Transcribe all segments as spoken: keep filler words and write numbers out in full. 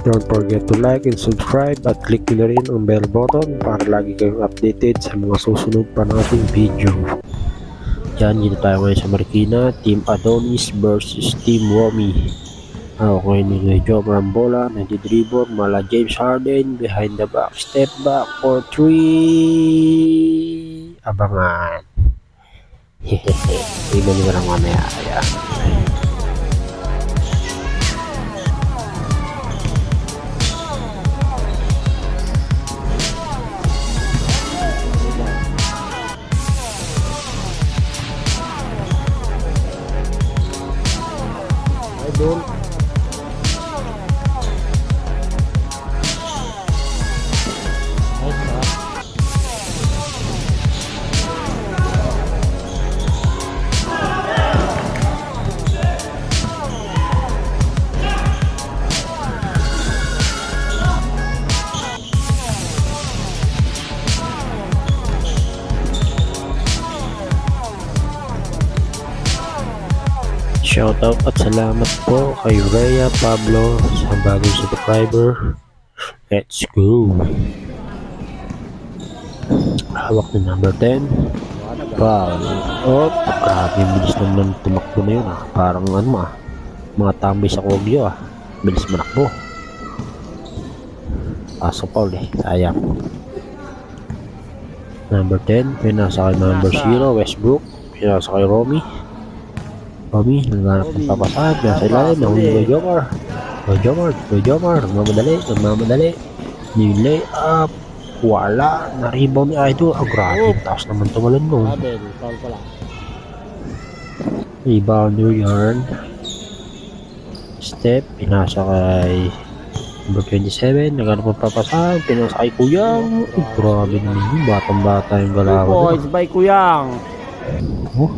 Don't forget to like and subscribe at click nyo na rin ang bell button para lagi kayong updated sa mga susunod pa nating video. Yan, dito tayo ngayon sa Marikina. Team Adonis versus Team Romy. Okay, ni Joe Marambola, nagdi-dribble, mala James Harden, behind the back, step back for three. Abangan. Hehehe, tignan nyo lang mamaya. Ayan. Idol. Shoutout at salamat po kay Rhea Pablo sa bagong subscriber. Let's go. Hawak na number ten. Wow. Oh, grabe bilis naman tumakbo na yun ah. Parang ano ah, mga tambay sa Kogyo ah. Bilis manakbo. Pasok Paul eh, sayang. Number ten, pinasa kay number zero, Westbrook. Pinasa kay Romy. Romy, naghanap ng papasahan, nasa ilalim, nahuli kay Jomar. Kay Jomar, kay Jomar, nagmamadali, nagmamadali. Nilay up, wala, na-rebound ni Idol. Ah, grabe, taas naman tumalon mo. Rebound New Yarn. Step, pinasa kay number twenty-seven, naghanap ng papasahan, pinasa kay Kuyang. Oh, grabe naman, batang-bata yung galawan. Boys by Kuyang. Oh.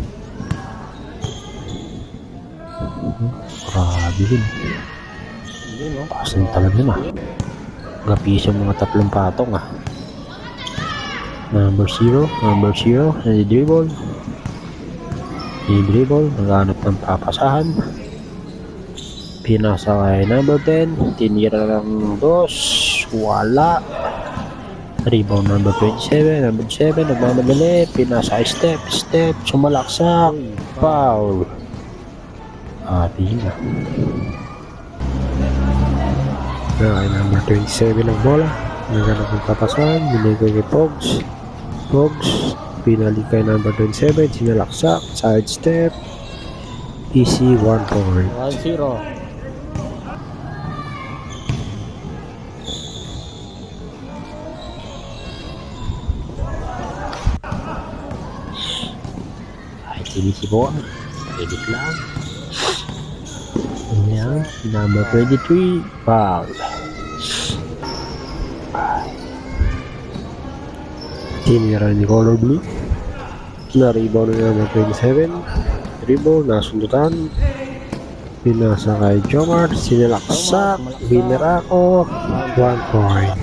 Grabe yun. Pasan talaga na. Gapis yung mga tatlong patong ah. Number zero, number zero, nadi-dribble. Nadi-dribble, naghanap ng papasahan. Pinasa kay number ten, tinira lang dos, wala. Rebound number twenty-seven, number seven, nagmamadali. Pinasa kay step, step, sumalaksak, foul. Ah, tingin na ay number twenty-seven ang bola. Naghanap ng papasan, binigay kay Pogs. Pogs, pinali kay number twenty-seven, sinalaksak, side step, easy one point. one zero. Ay, sinisibo. Edit lang. Ayan, number twenty-three, foul. Tinira ni color blue. Na-rebound na number twenty-seven. Dribble, nasundutan. Pinasa kay Jomar, sinalaksak, winner ako, one point.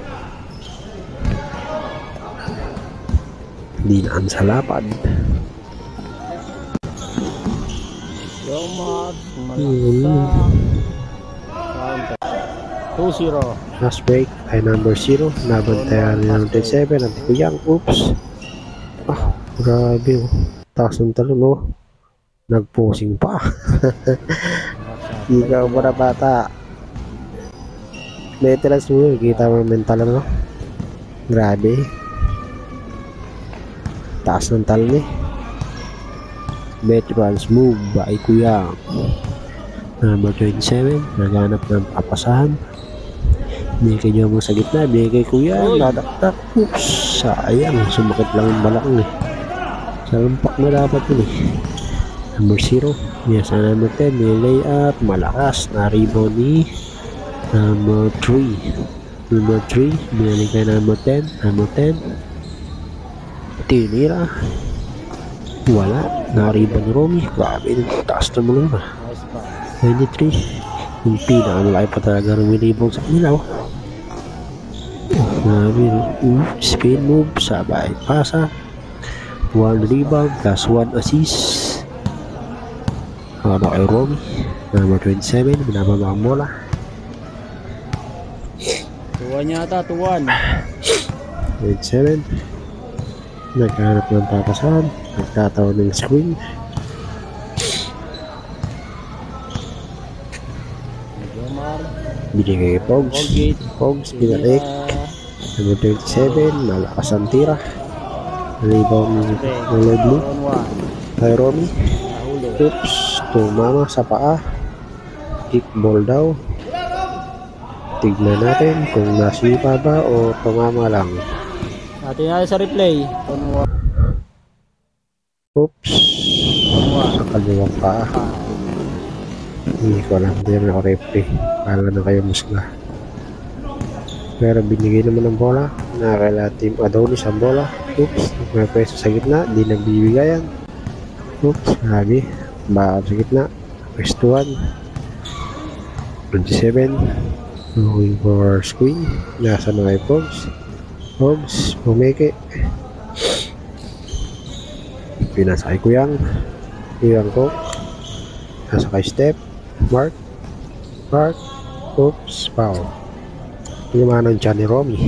Dinaan sa lapad. Jomar, Hmm. two zero. Last break ay number zero. Nabantayan ni number twenty-seven. Ang Kuyang. Oops. Ah, grabe oh. Taas ng talon oh. Nagposing pa. Ikaw mo na bata. Veterans mo. Kita mo mental ano. Grabe. Taas ng talon eh. Veterans move by Kuyang. Number twenty-seven, naghanap ng papasahan. Binigay niyo mo sa gitna, binigay Kuyang, nadaktak. Oops, sayang, sumakit lang yung balakang eh. Salampak na dapat yun eh. Number zero, niya sa number ten, may layup, malakas, na-rebound ni number three. Number three, binigay kay number ten, number ten. Tinira. Wala, na-rebound ni Romy. Grabe, taas na mo lang ba? twenty-three, yung pinakamalaki pa talaga rumilibog sa ilaw. Grabe, uh, spin move, sabay pasa, one rebound plus one assist. Ano kay Romy, number twenty-seven, binababa ang bola. Tuwan yata, tuwan. twenty-seven. Naghanap ng papasahan. Nagtatawa ng screen. Jomar. Binigay kay Pogs. Colgate. Pogs, pinalik. Number twenty-seven. Malakas ang tira. Rebound ng Lolo Blue. Kay Romy. Oops. Tumama sa paa. Kickball daw. Tignan natin kung nasipa ba o tumama lang. Natin natin sa replay. Oops. Sa kaliwang paa. Hindi ko alam. Hindi na ako replay. Kala na kayo musga. Pero binigay naman ng bola. Nakakaila Team Adonis ang bola. Oops. May pwesto sa gitna. Di nagbibigayan. Oops. Grabe. Bakal sa gitna. Pwestuhan. twenty-seven. Going for screen. Nasa na kay Pogs. Pogs. Pumeke. Pinasa kay Kuyang. Kuyang ko. Nasa kay Step. Mark. Mark. Oops. Foul. Lumanan dyan ni Romy.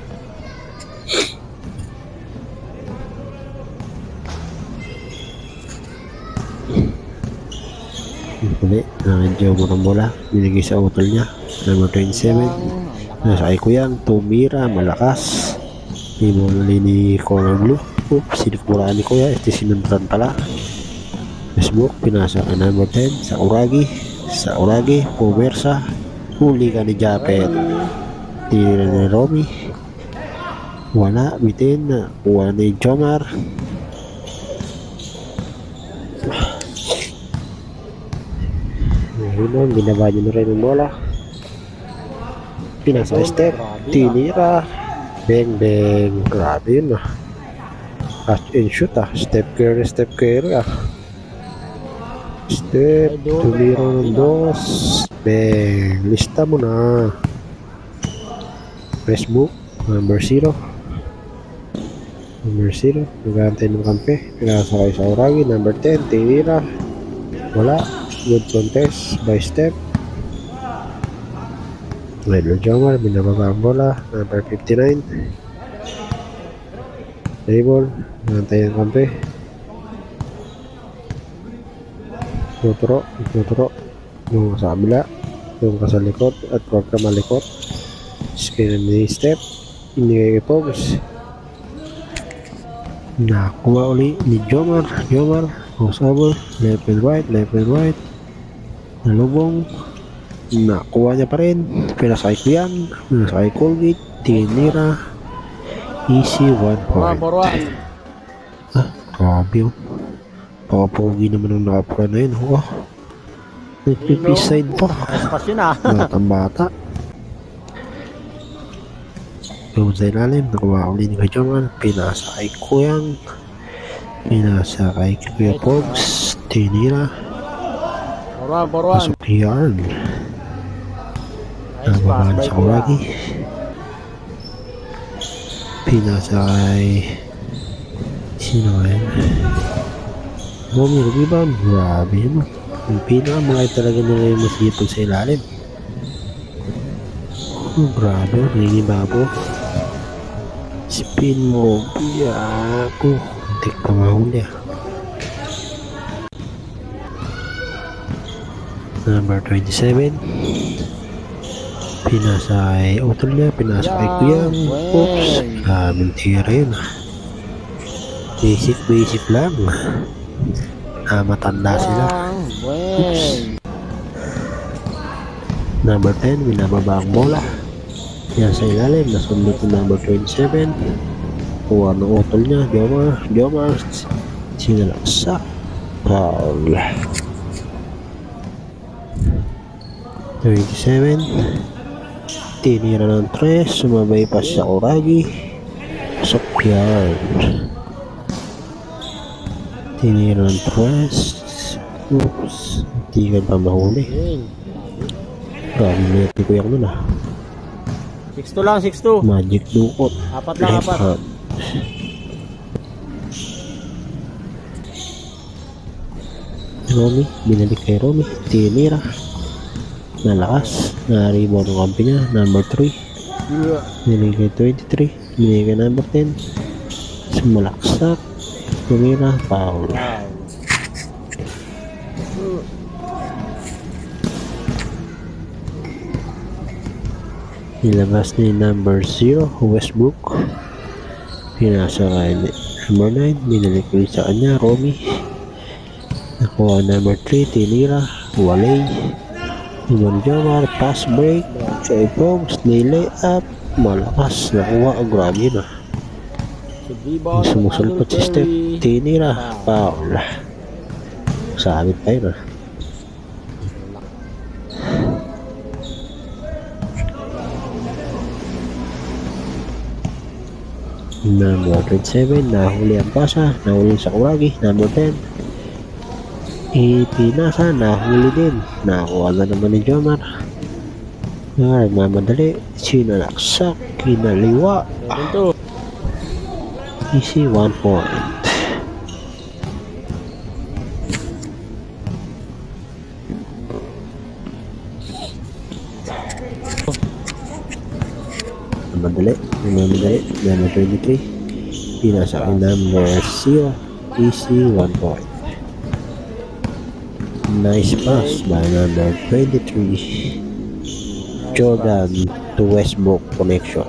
Uli. Nangadyaw mo ng bola. Binigay sa utol niya. Number twenty-seven. Nasa kay Kuyang. Tumira. Malakas. Pinuli ni Color Blue. Oops. Sinipuraan ni Kuya. Este sinundan pala. Facebook. Pinasa ka number ten. Sa Uragi. Sa Uragi. Puwersa. Huli ka ni Japet. Tira ni Romy. Wala. Bitin. Wala ni Jomar. Ngayon. Binaba niyo na rin ang bola. Pinasa Step. Tinira. Bang bang. Grabe yun ah. Catch and shoot ah. Step Curry. Step Curry ah. Step. Tumira ng dos. Bang. Lista mo na. Facebook. Number zero. Number zero. Nagantay ng kampe. Pinasakay sa Uragi. Number ten. Tinira. Wala. Good contest by Step. Lalo Jomar. Binababa ang bola. Number fifty-nine. Table. Nagantay ng kampe. Tuturo. Tuturo. Yung sa kabila. Yung ka sa likod. At huwag ka malikot. Screen ni Step. Inigay kay Pogs. Nakuha uli ni Jomar. Jomar. Crossover. Left and right. Left and right. Nalubong. Nakuha niya pa rin. Pinasakay ko yan. Pinasakay Colgate. Tinira. Easy one point. Ah, grabe yun. Pakapogi naman ang nakapura na yun. Oh. Nagpipi side pa. Batang bata. Yung sa ilalim, nakuha uli ni Kajoman. Pinasa kay Kuyang. Pinasa kay Kuya Pogs. Tinira. Pasok ni Yarn. Nababaan sa Kuragi. Pinasa kay sino kaya? Romy rebound. Grabe yun. Yung pinakamalay talaga nila yung masipag sa ilalim. Oh, grabe. Nangibabo. Spin mo. Biyako. Hindi ka mahuli ah. Number twenty-seven. Pinasa ay utol niya. Pinasa ay Kuyang. Oops. Kaming tira yun ah. Basic basic lang. Ah, matanda sila. Oops. Number ten. Binababa ang bola. Yan sa ilalim. Nasundot ng number twenty-seven. Kuha ng utol niya. Jomar. Jomar. Sinalaksak. Foul. twenty-seven. Tinira ng tres. Sumabay pa sa Uragi. Pasok yard. Tinira ng tres. Oops. Tigan pa mahuli. Grabe na yung Kuyang nun ah. six two lang, six two. Magic dukot. Apat lang, Left apat. hand. Romy. Binalik kay Romy. Tinira. Nalakas. Na-rebound ng kampi niya. Number three. Yeah. Binigay twenty-three. Binigay number ten. Sumalaksak. Tumira. Foul. Wow. Nilabas ni number zero, Westbrook. Pinasa kay number nine. Binalik ulit sa kanya, Romy. Nakuha number three, Tinira. Walay. Ibon Jomar, pass break. Kay Pogs, nilay up. Malakas. Nakuha. Grabe na. Sumusulpot si Steph. Tinira. Foul. Sabit pa yun ah. Number twenty-seven, nahuli ang pasa, nahuli sa Kuragi. Number ten, ipinasa, nahuli din. Nakuha na naman ni Jomar. Nagmamadali, sinalaksak, kinaliwa. Easy one point. Madali, madali, number twenty-three. Pinasa kay number zero. Easy one point. Nice pass by number twenty-three. Jordan to Westbrook connection.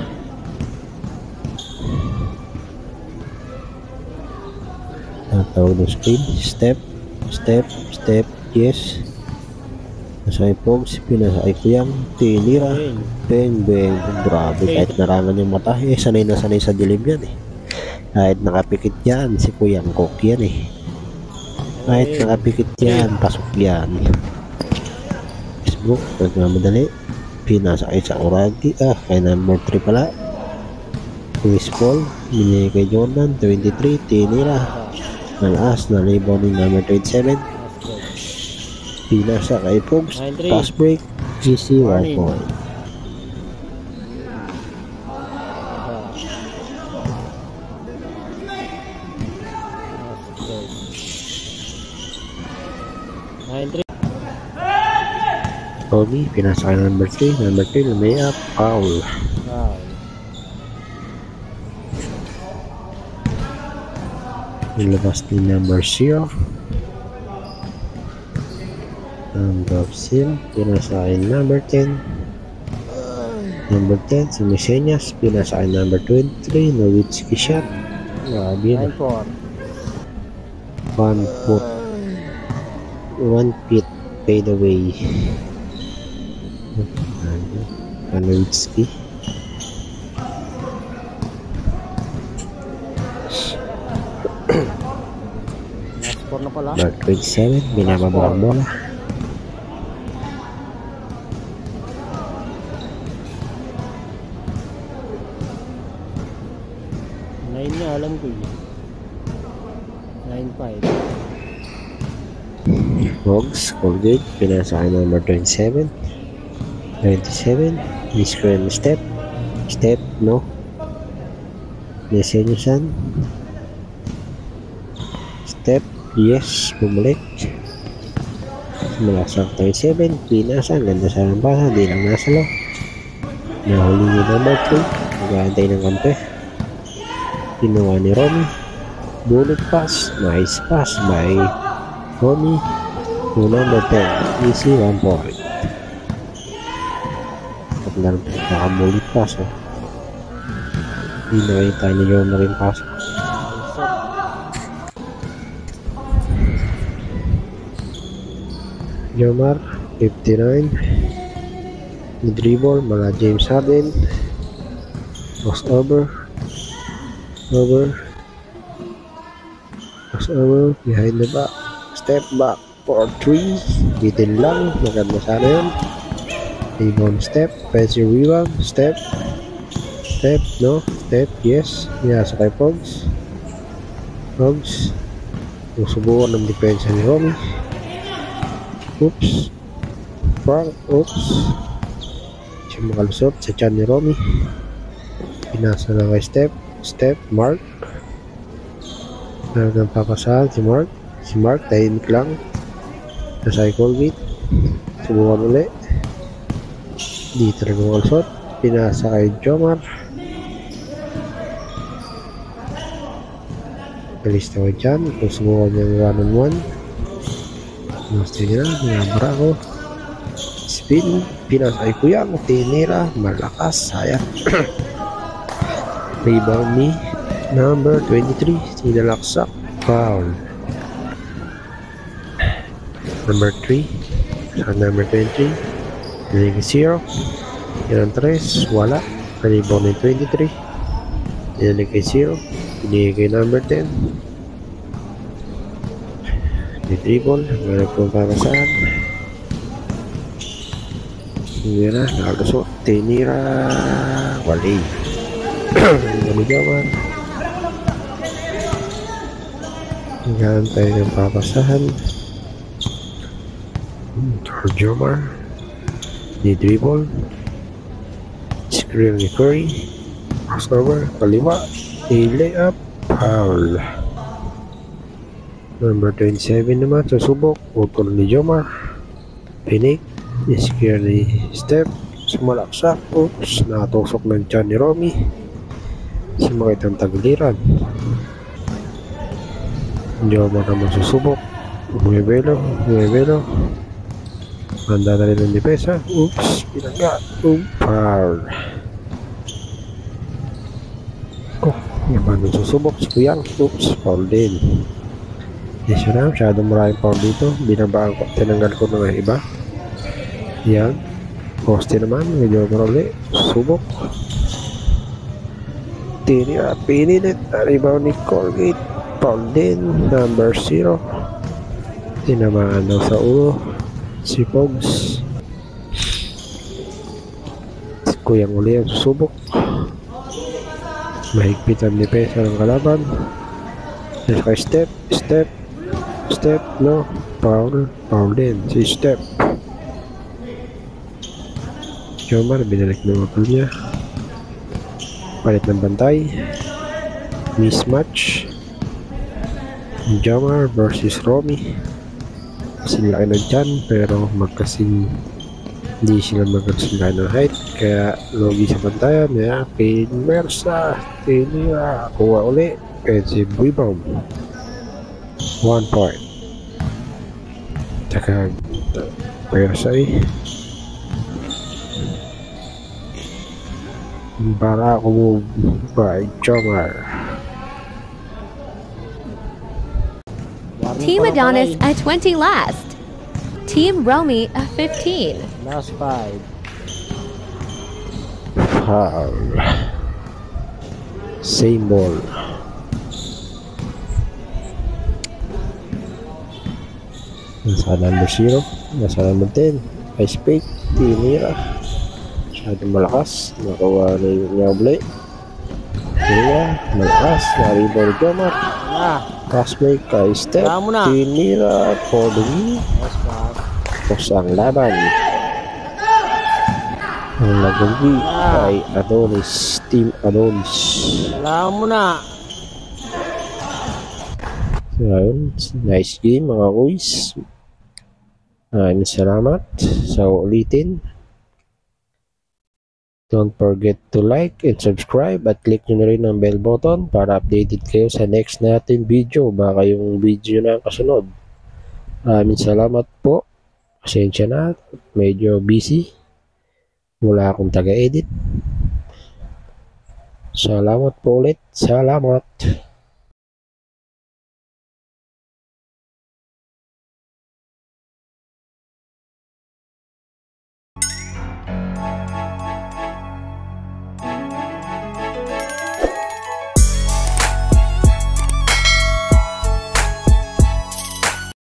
Tatawag ng screen. Step, step, step. Yes. Nasa kay Pogs, pinasa kay Kuyang. Tinira. Bang, bang. Grabe, kahit narangan yung mata. Eh, sanay na sanay sa dilim yan eh. Kahit nakapikit yan, si Kuyang Cook yan eh. Kahit nakapikit yan, pasok yan. Facebook, nagmamadali. Pinasa kay sa Uragi. Ah, kay number three pala. Chris Paul, binigay kay Jordan. twenty-three, Tinira. Malaas na rebound ng number twenty-seven. Pinasa kay Pogs. Pass break. Easy one point. Romy, pinasa kay number three. Number three, may up. Foul. Wow. Nilabas ni number zero. Number zero. Pinasa kay number ten. Number ten, si Meseñas. Pinasa kay number twenty-three. Nowitzki shot. Grabe na. nine four. One foot. One feet. Fade away. Nowitzki. Last four na pala. Number twenty-seven. Binababa ang bola. nine na, alam ko yun. nine five. Pogs, Colgate, pinasa kay number twenty-seven. twenty-seven, miscreant step. Step, no. Meseñasan. Step, yes, bumalik. Malasak twenty-seven, pinasa, ganda sa ng basa, di lang nasa lo. Nahuli ni number three, nag-aantay ng kampe. Ginawa ni Romy. Bullet pass, nice pass by Romy to number ten. Easy one point. Paglang nakabulit pass oh. Hindi nakita ni Jomar rin pass. Jomar fifty-nine. Dribble mala James Harden. Cross over. Over. Cross over. Behind the back. Step back for three. Bitin lang. Maganda sana yun. Rebound step. Fancy rebound. Step. Step. No. Step. Yes. Niyasa kay Pogs. Pogs. Susubukan ng depensa ni Romy. Oops. Frank. Oops. Siya makalusot sa chan ni Romy. Pinasa na kay Step. Step. Mark. Talagang papasahan si Mark. Si Mark tahimik lang. Nasa Colgate. Subukan ulit. Di talaga makalusot. pinasa kay Jomar. Palista ko dyan. Kung sumuha niya yung one on one. Gusto niya na. Binabara ko. Spin. Pinasa kay Kuyang. Tinira. Malakas. Sayang. Rebound ni number twenty-three. Sinalaksak. Foul. Number three. Sa number twenty. Naging zero. Yan ang tres. Wala. Rebound ni twenty-three. Yan kay zero. Binigay kay number ten. Di dribble. Meron pong papasahan. Hindi na. Nakalusot. Tinira. Wali. Hindi naman. Hanggang tayo ng papasahan. For Jomar. Di dribble. Screen ni Curry. Crossover. Kaliwa. I-layup. Foul. Number twenty-seven naman. Susubok. Utol ni Jomar. Pinik. Screen ni Steph. Sumalaksak. Oops. Natusok ng tiyan ni Romy. Sumakit ang tagiliran. Jomar naman susubok. Umebelo. Umebelo. Handa na rin ang dipesa. Oops. Pinaga. Oops. Foul. Oh. Yung ba nung susubok? Si Kuyang. Oops. Foul din. Yes, yun na. Masyadong maraming foul dito. Binabaan ko. Tinanggal ko na ng iba. Yan. Poste naman. Medyo maruli. Susubok. Tinira. Pinilit. Rebound ni Colgate. Foul din. Number zero. Tinamaan daw sa ulo. Si Pogs. Si Kuyang uli ang susubok. Mahigpit ang dipesa ng kalaban. Kay Step. Step. Step. No. Foul. Foul din. Si Step. Jomar. Binalik ng utol niya. Palit ng bantay. Mismatch. Jomar versus Romy. Kasing laki na dyan, pero magkasing hindi sila magkasing laki ng height, kaya logi sa bantayan. Kaya Pin Mersa tinira, kuha uli, offensive rebound, one point. Tsaka Mersa eh para ako by Jomar. Team Adonis at twenty last. Team Romy at fifteen. Last five. Foul. Same ball. Nasa number zero. Nasa number ten. Ice pick. Tinira. Masyadong malakas. Nakuha na yung Nyable. Tinira. Malakas. Naribor Jomar. Ah. Crossbreak kay Steph. Tinira. For the win. Last five. Tapos ang laban. Ang lagagi kay Adonis. Team Adonis. Alam mo na. So, ayun. Nice game mga kuys. Maraming salamat sa ulitin. Don't forget to like and subscribe at click nyo na rin ang bell button para updated kayo sa next natin video. Baka yung video na kasunod. Maraming salamat po. Pasensya na. Medyo busy. Wala akong taga-edit. Salamat po ulit. Salamat.